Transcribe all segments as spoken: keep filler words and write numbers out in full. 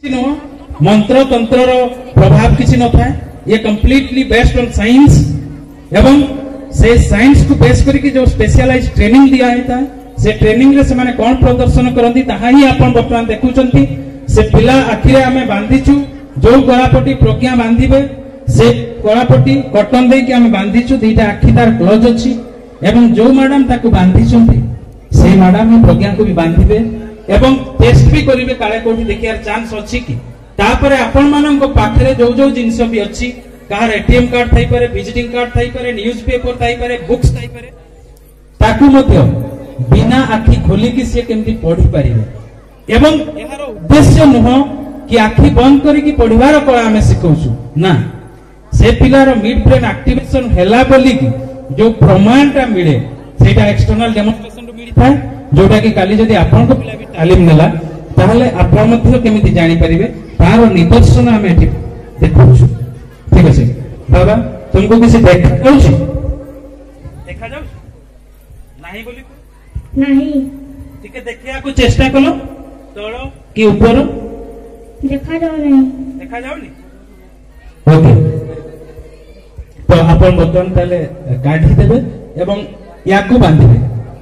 नुह मंत्र तंत्र प्रभाव किसी न था ये कंप्लीटली बेस्ड ऑन साइंस एवं से साइंस को बेस करके जो स्पेशलाइज ट्रेनिंग दिया होता है से ट्रेनिंग रे से माने कोन प्रदर्शन करंती ताहा ही आपण वर्तमान देखुचंती से पिला आखिरे आमे बांधीचु जो गलापट्टी प्रज्ञा बांधिबे से गलापट्टी कॉटन दे के आमे बांधीचु दीटा आखि तार क्लोज अछि एवं जो मैडम ताको बांधिचंती से मैडम प्रज्ञा को भी बांधिबे एवं टेस्ट भी करिवे काले कोठी देखियार चांस अछि कि तापरे आपण मानन को पाखरे जो जो जिंस भी अछि कार एटीएम कार्ड थाई पारे विजिटिंग कार्ड थाई पारे न्यूज़पेपर थाई पारे बुक्स थाई पारे ताकू मध्य बिना आखि खोली कि से केमती पढ़ी पारिबे एवं एहार उद्देश्य नुह कि आखि बंद करी कि पढ़िबार कला हमें सिखौछु ना से पिलार मिड ब्रेन एक्टिवेशन हैला बोली कि जो प्रमाणटा मिले सेटा एक्सटर्नल डेमोन्स्ट्रेशन रो मिली थाए जोटा कि काली जदी आपन को पिला भी तालीम नेला ताहले आपन मध्य केमिति जानि परिबे तार निदर्शन हमें एठी देखौछु ठीक अछि बाबा तुमको किसी देखा जाउछि देखा जाउ नाही बोली नहीं ठीक है देखिया को चेष्टा कलो तळो कि ऊपर देखा जाओ नहीं देखा जाउनी ओके तो आपण बटन ताले काढी देबे एवं याकू बांधिबे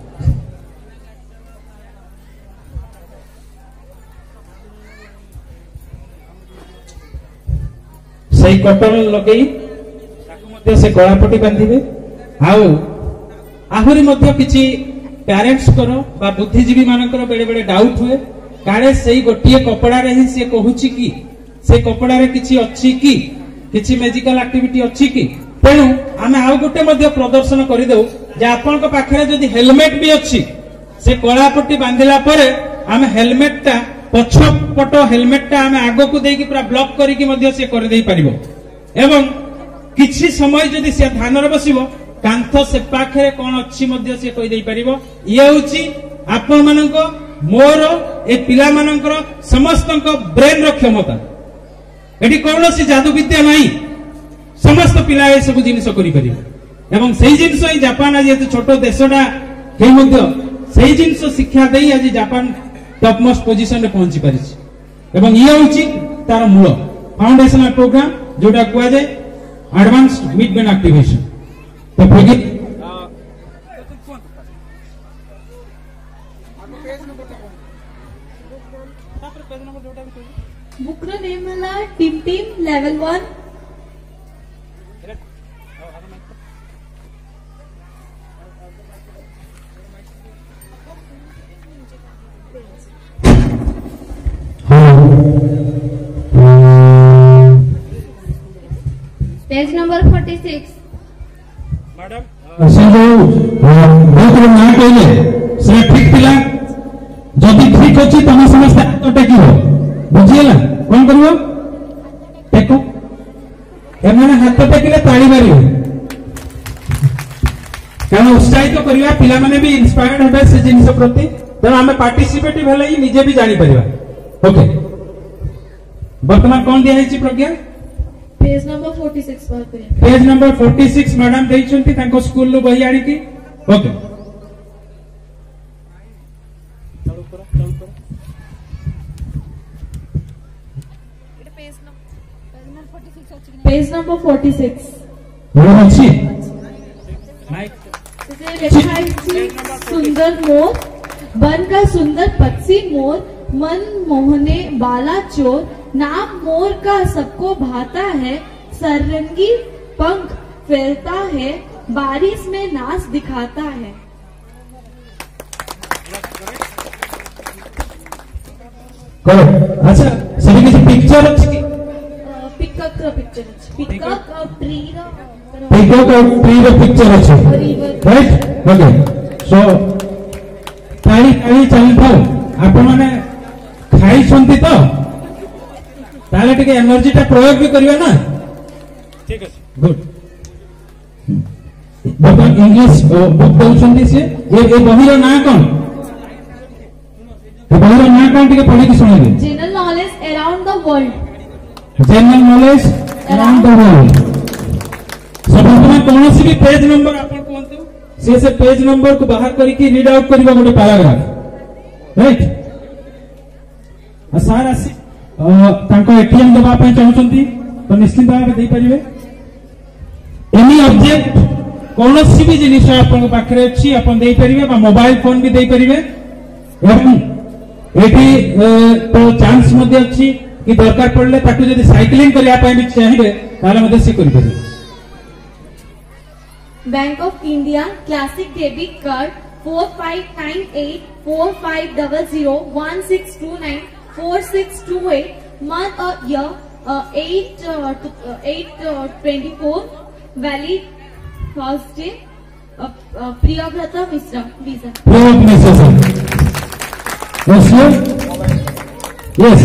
सही कटन लगेई ताकू मध्ये से गळापट्टी बांधिबे आउ आहुरी मध्ये किछि पेरेंट्स करो बा बुद्धिजीवी मानकर बेले बेले डाउट हुए काले सही गोटिए कपड़ा रे ही से कहूची कि से कपड़ा रे किछि अछि कि किछि मैजिकल एक्टिविटी अछि कि तेनु आमे आउ गोटे मध्ये प्रदर्शन करि देउ जे आपन को पाखरे जदी हेलमेट भी अछि से कळापट्टी बांधिला परे आमे हेलमेट ता पछ पट हेलमेट ता आमे आगो को देई कि पूरा ब्लॉक करी कि मध्ये से कर देई परिबो एवं किछि समय जदी से ध्यान रे बसिबो कांथ से पाखरे कोन अछि मध्ये से कहि देई परिबो ये होछि आपन मानको मोर ए पिला मानकर समस्तक ब्रेन रो क्षमता एठी कोनोसी जादू विद्या नाही समस्त पिला ए सब जिनिस करि परिबो एवं सेही जिनिस ई जापान आज एते छोटो देशडा हे मध्ये सेही जिनिस शिक्षा देई आज जापान टॉप मोस्ट पोजीशन रे पहुंची परिछि एवं ये होछि तार मूल फाउंडेशनल प्रोग्राम जोटा कुआ जाय एडवांस्ड मिड ब्रेन एक्टिवेशन तो प्रगति बुक रो नेम हला team team level one page number forty six madam से जो बहुत ना कहले से ठीक थिला जदी ठीक अछि तमे समस्त हाथ टेकिबो बुझियला कोन करबो टेको एमाने हाथ टेकिले ताली मारिबो कारण उत्साहित करिया पिला माने भी इंस्पायर्ड हेबे से जिनिस प्रति त हमें पार्टिसिपेटिव हेले ही निजे भी जानि परिबा ओके वर्तमान कोन दिया हिची Pragya page number forty six पर page number forty six madam देइचंती ताको स्कूल लो बही आडी की ओके चलो करो चलो करो एटा पेज नंबर फोर्टी सिक्स अछि कि पेज नंबर फोर्टी सिक्स वो अछि माइक इसे लिखा है सुंदर मोर बन का सुंदर पक्षी मोर मन मोहने बाला चोर नाम मोर का सबको भाता है सररंगी पंख फैलता है बारिश में नाच दिखाता है करो अच्छा सभी किसी पिक्चर अछि की पिकअप का पिक्चर अछि पिकअप ऑफ ट्री रो पिकअप ऑफ ट्री रो पिक्चर अछि राइट ओके सो ताली ताली चली थाओ आपण माने खाई छंती तो ताले टिके एनर्जी टा प्रयोग भी करियो ना ठीक है गुड बबन इंग्लिश बुक दउछंती से ये ये बहिरो ना कोन ये बहिरो ना कोन टिके पढि कि सुनिबे general knowledge around the world general knowledge around the world सब में कौन सी भी पेज नंबर आपण कोंतु से से पेज नंबर को बाहर करी कि रीड आउट करिबा गोटे पैराग्राफ राइट आ सारा एटीएम दबा चाहते तो निश्चित भाव दे पारे। एनी ऑब्जेक्ट कौन भी जिनिस आपन पाखे अच्छी आप मोबाइल फोन भी दे पारे। तो चांस अच्छी कि दरकार पड़े जब साइक्लिंग करने भी चाहिए ताले सी कर। Bank of India classic debit card four five nine eight four five double zero one six two nine four six two eight month or year uh, eight uh, to, uh, eight uh, twenty-four valid first day uh, uh, Priyavrata Mishra visa. Priyavrata Mishra sir. Yes sir. Yes.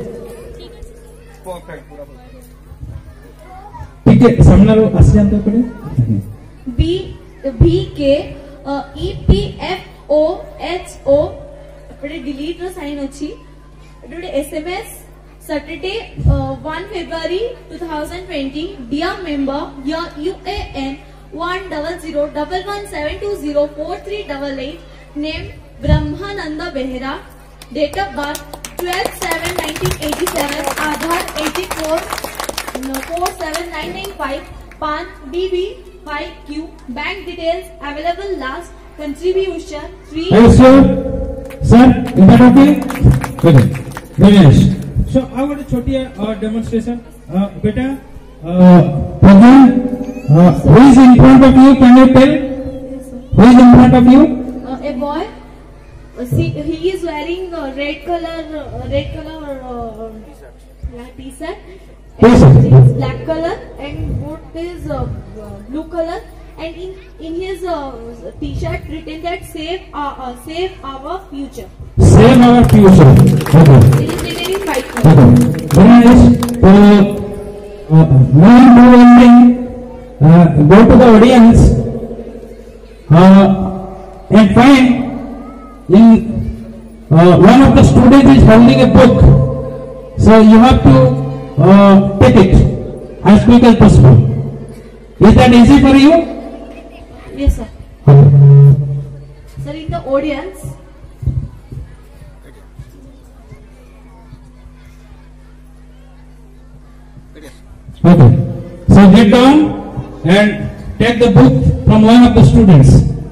ठीक है सामने रो आसे जानते पड़े B B के E P F O H O पड़े delete रो sign अच्छी पड़े S M S Saturday uh, one February twenty twenty. Dear member, your U A N one zero zero one one seven two zero four three eight eight. Name Brahmananda Behera. Date of birth twelve seven nineteen eighty-seven. Aadhaar eighty-four four seven nine nine five. Pan B B five Q. Bank details available last. Contribution three. Hey sir, sir, is that okay? Okay, very nice. So I want a छोटी demonstration. Uh, बेटा, uh, uh, who is in front of you? Can you tell? Who is in front of you? Uh, a boy. Uh, see, he is wearing uh, red color, uh, red color uh, t-shirt. T-shirt. Black color and boot is uh, blue color. And in in his uh, t-shirt written that save uh, uh, save our future. Save our future. Okay. It is written in white color. Okay. Very nice. So, uh, now do one thing. Uh, go to the audience uh, and find in uh, one of the students is holding a book. So you have to uh, take it as quick as possible. Is that easy for you? Yes, sir. Okay. Sir, in the audience. Okay. So get down and take the book from one of the students.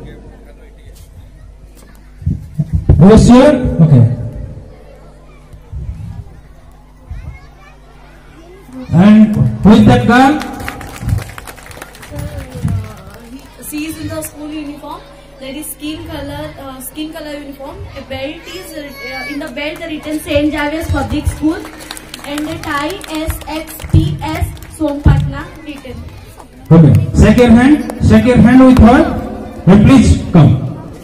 Are you sure? Okay. And who is that girl? She is in the school uniform. There is skin color, uh, skin color uniform. A belt is uh, in the belt. The written Saint Xavier's Public School, and the tie S X P S Sompatna written. Okay. Shake your hand. Shake your hand with her. And please come.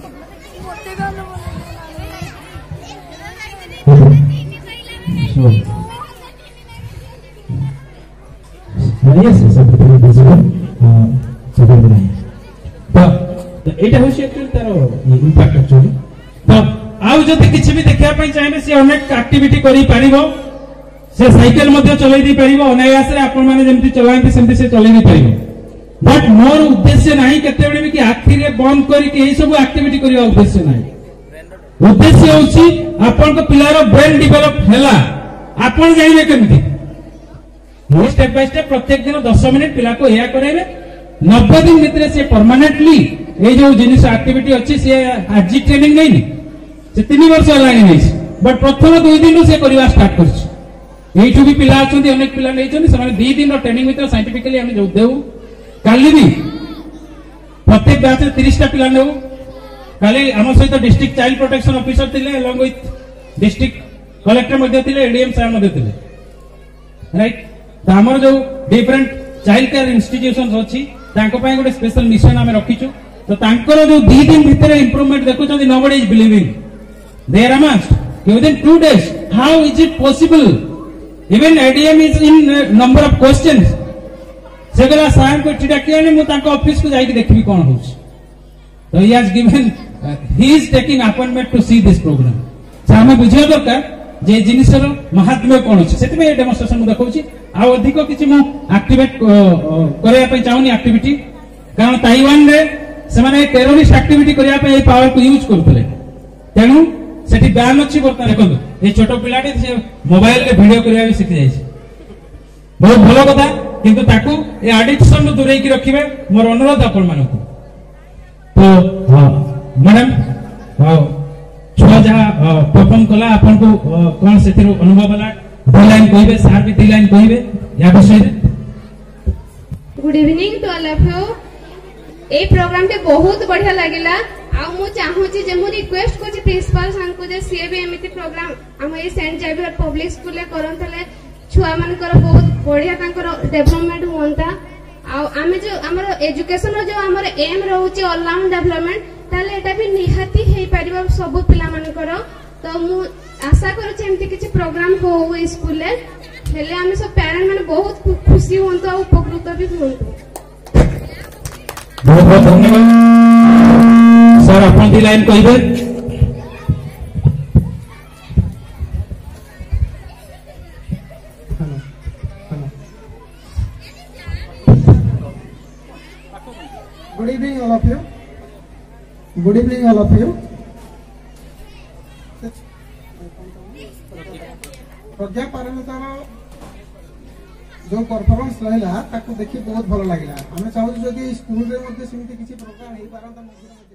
Okay. So, yes, yes, everything is visible. Uh, so very nice. तो एटा होशी actually तारो impact actually तो आउ जते किछि भी देखिया पई चाहे से अनेक एक्टिविटी करि परिबो से साइकिल मध्ये चलाई दी परिबो अनायास रे आपण माने जेमति चलाइते सेमति से चलाई दी परिबो बट मोर उद्देश्य नाही केते बेले भी कि आखिर रे बंद करी के एई सब एक्टिविटी करिया उद्देश्य नाही उद्देश्य होची आपण को पिलारो ब्रेन डेवलप हैला आपण जाइबे केमति मो स्टेप बाय स्टेप प्रत्येक दिन दस मिनिट पिला को एया करेबे नब्बे दिन भितर से परमानेंटली ये जो जिनिस एक्टिविटी अच्छी से आज ट्रेनिंग नहीं से तीन वर्ष होलानी नहीं बट प्रथम दुई दिन से करवा स्टार्ट कर एठू भी पिला अछंती अनेक पिला नै छन से दो दिन ट्रेनिंग भितर साइंटिफिकली हम जो देउ काली भी प्रत्येक बैच रे तीस टा पिला नेउ काली हम सहित डिस्ट्रिक्ट चाइल्ड प्रोटेक्शन ऑफिसर थिले अलोंग विथ डिस्ट्रिक्ट कलेक्टर मध्ये थिले एडीएम साहब मध्ये थिले राइट त हमर जो डिफरेंट चाइल्ड केयर इंस्टीट्यूशंस अछि तांको पय गोटे स्पेशल मिशन हम रखिछु तो तांकर जो दो दिन भितर इंप्रूवमेंट देखो छथि nobody is believing there almost within two days how is it possible even ADM is in number of questions सेगला साहब को चिटा केने मु तांको ऑफिस को जाई के देखबी कोन होछ तो he has given he is taking appointment to see this programme से हमें बुझिया दरकार जे जिनिसर महात्म्य कोन होछ सेति में डेमोन्स्ट्रेशन मु देखौछि आ अधिक किछि मु एक्टिवेट करया पय चाहुनी एक्टिविटी कारण ताइवान रे से माने टेररिस्ट एक्टिविटी करया पय ए पावर को यूज करथले तेनु सेठी बैन अछि बर्तन देखो ये छोट पिलाटी से मोबाइल रे वीडियो करिया भी सीखि जाइछ बहुत भलो कथा किंतु ताकू ए एडिक्शन नु दूरेई की रखिबे मोर अनुरोध आपन मानकू तो हां मैडम हां छुआ जहा परफॉर्म कला आपन को कोन सेतिर अनुभव होला दो लाइन कहिबे सार भी दो लाइन कहिबे या विषय रे good evening to all of you ए प्रोग्राम ते बहुत बढ़िया लागिला आ मु चाहू छी जे मु रिक्वेस्ट को छी प्रिंसिपल सान को जे सी भी एमिति प्रोग्राम हम ए सेंट जेवियर पब्लिक स्कूल ले करनथले छुआ मान कर बहुत बढ़िया तांकर डेवलपमेंट होंता आ आमे जो हमर एजुकेशन रो जो हमर एम रहउची ऑल राउंड डेवलपमेंट ताले एटा भी निहाती हे परिबा सब पिला मान कर तो मु आशा करू छी एमिति किछि प्रोग्राम हो स्कूल ले हेले आमे सब पेरेंट माने बहुत खुशी होंतो आ उपकृत भी होंतो बहुत बहुत धन्यवाद सर अपन दी लाइन कहिबे good evening all of you good evening all of you Pragya पारमितार जो परफॉर्मेंस रहा ताको देखि बहुत भलो लागिला हमें चाहू जदि स्कूल रे मध्ये सेमति किछि प्रोग्राम हे पारंता